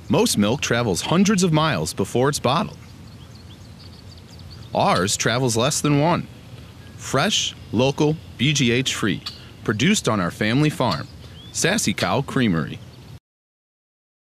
Most milk travels hundreds of miles before it's bottled. Ours travels less than one. Fresh, local, BGH-free, produced on our family farm, Sassy Cow Creamery.